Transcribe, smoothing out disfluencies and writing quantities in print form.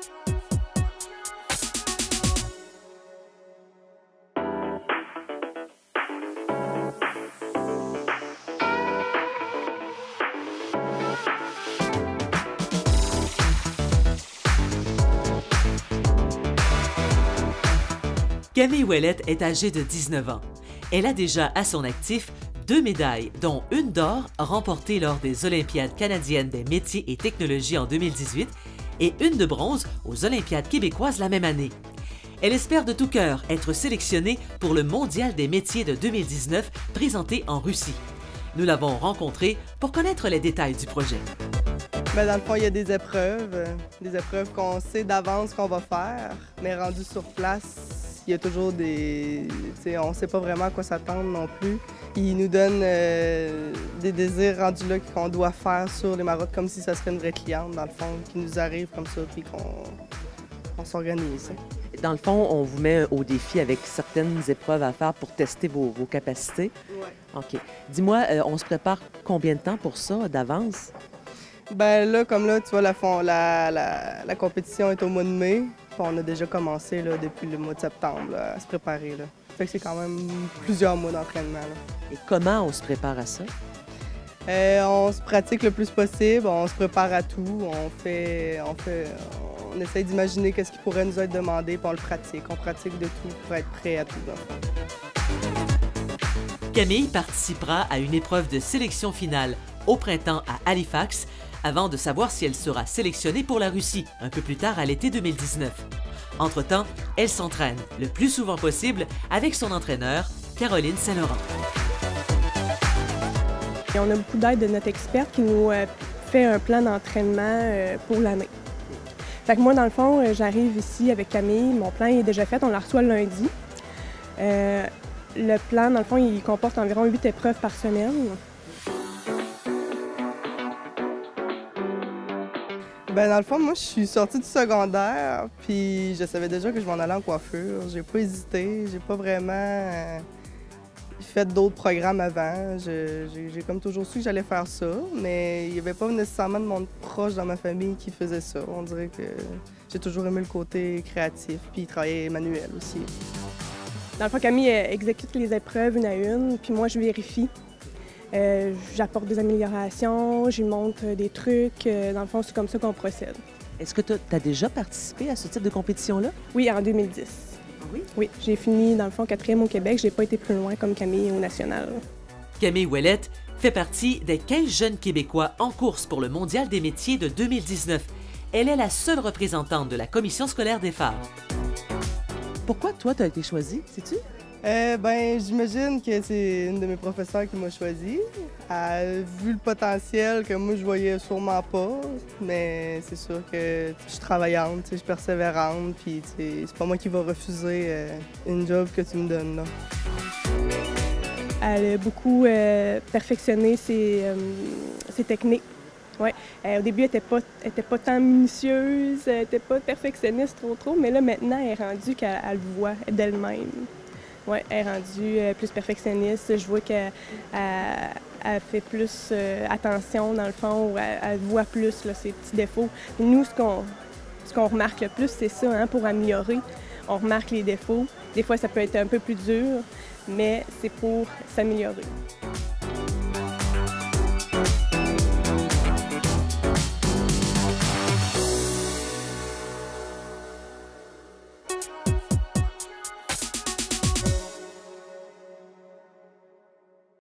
Camille Ouellette est âgée de 19 ans. Elle a déjà à son actif 2 médailles, dont une d'or remportée lors des Olympiades canadiennes des métiers et technologies en 2018 et une de bronze aux Olympiades québécoises la même année. Elle espère de tout cœur être sélectionnée pour le Mondial des métiers de 2019 présenté en Russie. Nous l'avons rencontrée pour connaître les détails du projet. Bien, dans le fond, il y a des épreuves qu'on sait d'avance qu'on va faire, mais rendu sur place, il y a toujours des... on ne sait pas vraiment à quoi s'attendre non plus. Ils nous donnent des désirs rendus là qu'on doit faire sur les marottes, comme si ça serait une vraie cliente, dans le fond, qui nous arrive comme ça, puis qu'on s'organise. Dans le fond, on vous met au défi avec certaines épreuves à faire pour tester vos capacités. Oui. OK. Dis-moi, on se prépare combien de temps pour ça, d'avance? Bien là, comme là, tu vois, la compétition est au mois de mai. On a déjà commencé là, depuis le mois de septembre là, à se préparer. Là. Fait que c'est quand même plusieurs mois d'entraînement. Et comment on se prépare à ça? On se pratique le plus possible, on se prépare à tout, on essaie d'imaginer qu'est-ce qui pourrait nous être demandé, puis on le pratique. On pratique de tout pour être prêt à tout. Camille participera à une épreuve de sélection finale au printemps à Halifax, avant de savoir si elle sera sélectionnée pour la Russie, un peu plus tard à l'été 2019. Entre-temps, elle s'entraîne le plus souvent possible avec son entraîneur, Caroline Saint-Laurent. Et on a beaucoup d'aide de notre experte qui nous fait un plan d'entraînement pour l'année. Fait que moi, dans le fond, j'arrive ici avec Camille, mon plan est déjà fait, on la reçoit le lundi. Le plan, dans le fond, il comporte environ 8 épreuves par semaine. Bien, dans le fond, moi, je suis sortie du secondaire, puis je savais déjà que je m'en allais en coiffure. J'ai pas hésité, j'ai pas vraiment fait d'autres programmes avant. J'ai comme toujours su que j'allais faire ça, mais il n'y avait pas nécessairement de monde proche dans ma famille qui faisait ça. On dirait que j'ai toujours aimé le côté créatif, puis travailler manuel aussi. Dans le fond, Camille exécute les épreuves une à une, puis moi, je vérifie. J'apporte des améliorations, je lui montre des trucs. Dans le fond, c'est comme ça qu'on procède. Est-ce que tu as déjà participé à ce type de compétition-là? Oui, en 2010. Ah oui? Oui, j'ai fini, dans le fond, 4e au Québec. Je n'ai pas été plus loin comme Camille au national. Camille Ouellette fait partie des 15 jeunes Québécois en course pour le Mondial des métiers de 2019. Elle est la seule représentante de la commission scolaire des phares. Pourquoi toi, tu as été choisie, sais-tu? Ben, j'imagine que c'est une de mes professeurs qui m'a choisi. Elle a vu le potentiel que moi, je voyais sûrement pas. Mais c'est sûr que je suis travaillante, je suis persévérante, puis c'est pas moi qui va refuser une job que tu me donnes, là. Elle a beaucoup perfectionné ses techniques. Ouais. Au début, elle était pas tant minutieuse, elle n'était pas perfectionniste trop, mais là, maintenant, elle est rendue qu'elle le voit d'elle-même. Oui, elle est rendue plus perfectionniste. Je vois qu'elle fait plus attention, dans le fond, où elle voit plus là, ses petits défauts. Et nous, ce qu'on remarque le plus, c'est ça, hein, pour améliorer. On remarque les défauts. Des fois, ça peut être un peu plus dur, mais c'est pour s'améliorer.